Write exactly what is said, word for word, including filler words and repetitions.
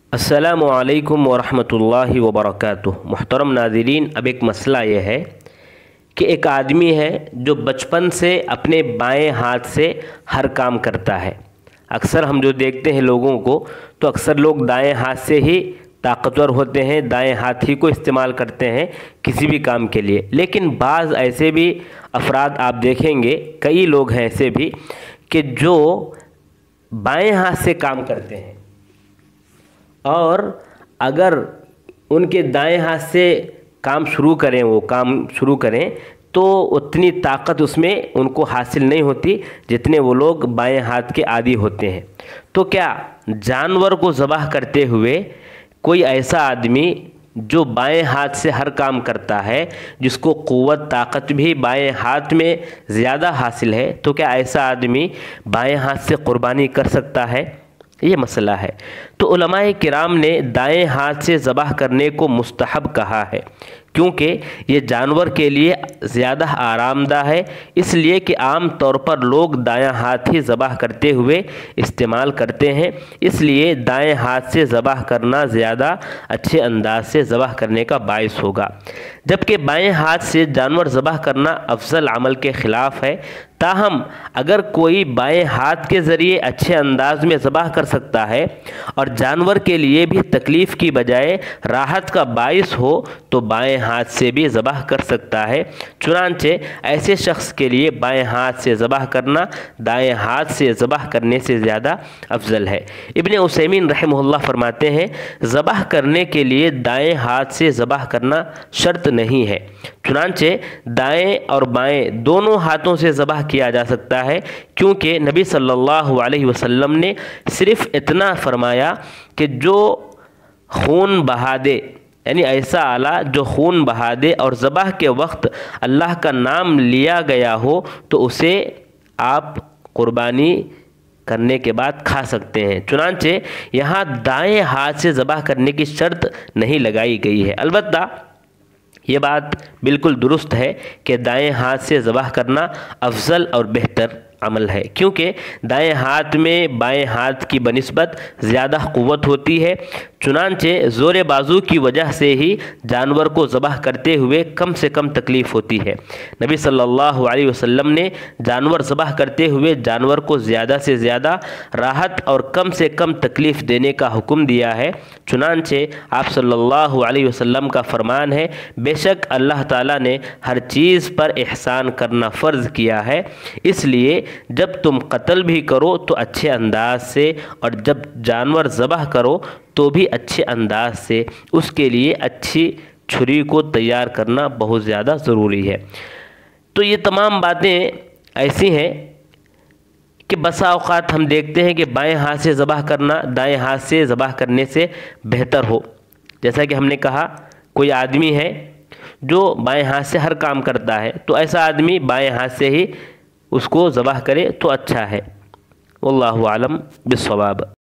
السلام علیکم ورحمۃ اللہ وبرکاتہ۔ محترم ناظرین، اب ایک مسئلہ یہ ہے کہ ایک آدمی ہے جو بچپن سے اپنے بائیں ہاتھ سے ہر کام کرتا ہے۔ اکثر ہم جو دیکھتے ہیں لوگوں کو، تو اکثر لوگ دائیں ہاتھ سے ہی طاقتور ہوتے ہیں، دائیں ہاتھ ہی کو استعمال کرتے ہیں کسی بھی کام کے لیے۔ لیکن بعض ایسے بھی افراد آپ دیکھیں گے، کئی لوگ ہیں ایسے بھی کہ جو بائیں ہاتھ سے کام کرتے ہیں، اور اگر ان کے دائیں ہاتھ سے کام شروع کریں وہ کام شروع کریں تو اتنی طاقت اس میں ان کو حاصل نہیں ہوتی جتنے وہ لوگ بائیں ہاتھ کے عادی ہوتے ہیں۔ تو کیا جانور کو ذبح کرتے ہوئے کوئی ایسا آدمی جو بائیں ہاتھ سے ہر کام کرتا ہے، جس کو قوت طاقت بھی بائیں ہاتھ میں زیادہ حاصل ہے، تو کیا ایسا آدمی بائیں ہاتھ سے قربانی کر سکتا ہے؟ یہ مسئلہ ہے۔ تو علماء کرام نے دائیں ہاتھ سے ذبح کرنے کو مستحب کہا ہے، کیونکہ یہ جانور کے لیے زیادہ آرام دہ ہے، اس لیے کہ عام طور پر لوگ دائیں ہاتھ ہی ذبح کرتے ہوئے استعمال کرتے ہیں، اس لیے دائیں ہاتھ سے ذبح کرنا زیادہ اچھے انداز سے ذبح کرنے کا باعث ہوگا، جبکہ بائیں ہاتھ سے جانور ذبح کرنا افضل عمل کے خلاف ہے۔ تاہم اگر کوئی بائیں ہاتھ کے ذریعے اچھے انداز میں ذبح کر سکتا ہے اور جانور کے لیے بھی تکلیف کی بجائے راحت کا باعث ہو تو بائیں ہاتھ سے بھی ذبح کر سکتا ہے۔ چنانچہ ایسے شخص کے لیے بائیں ہاتھ سے ذبح کرنا دائیں ہاتھ سے ذبح کرنے سے زیادہ افضل ہے۔ ابن عثیمین رحمہ اللہ فرماتے ہیں، ذبح کرنے کے لیے دائیں ہاتھ سے ذبح کرنا شرط نہیں ہے، چنانچہ دائیں اور بائیں دونوں ہاتھوں سے ذبح کیا جا سکتا ہے، کیونکہ نبی صلی اللہ علیہ وسلم نے صرف اتنا فرمایا کہ جو خون بہا دے، یعنی ایسا آلہ جو خون بہا دے اور ذبح کے وقت اللہ کا نام لیا گیا ہو تو اسے آپ قربانی کرنے کے بعد کھا سکتے ہیں۔ چنانچہ یہاں دائیں ہاتھ سے ذبح کرنے کی شرط نہیں لگائی گئی ہے۔ البتہ یہ بات بالکل درست ہے کہ دائیں ہاتھ سے ذبح کرنا افضل اور بہتر عمل ہے، کیونکہ دائیں ہاتھ میں بائیں ہاتھ کی بنسبت زیادہ قوت ہوتی ہے، چنانچہ زور بازو کی وجہ سے ہی جانور کو ذبح کرتے ہوئے کم سے کم تکلیف ہوتی ہے۔ نبی صلی اللہ علیہ وسلم نے جانور ذبح کرتے ہوئے جانور کو زیادہ سے زیادہ راحت اور کم سے کم تکلیف دینے کا حکم دیا ہے۔ چنانچہ آپ صلی اللہ علیہ وسلم کا فرمان ہے، بے شک اللہ تعالیٰ نے ہر چیز پر احسان کرنا فرض کیا ہے، اس لیے جب تم قتل بھی کرو تو اچھے انداز سے، اور جب جانور ذبح کرو تو بھی اچھے انداز سے، اس کے لیے اچھی چھری کو تیار کرنا بہت زیادہ ضروری ہے۔ تو یہ تمام باتیں ایسی ہیں کہ بسا اوقات ہم دیکھتے ہیں کہ بائیں ہاتھ سے ذبح کرنا دائیں ہاتھ سے ذبح کرنے سے بہتر ہو۔ جیسا کہ ہم نے کہا، کوئی آدمی ہے جو بائیں ہاتھ سے ہر کام کرتا ہے، تو ایسا آدمی بائیں ہاتھ سے ہی اس کو ذبح کرے تو اچھا ہے۔ واللہ اعلم بالصواب۔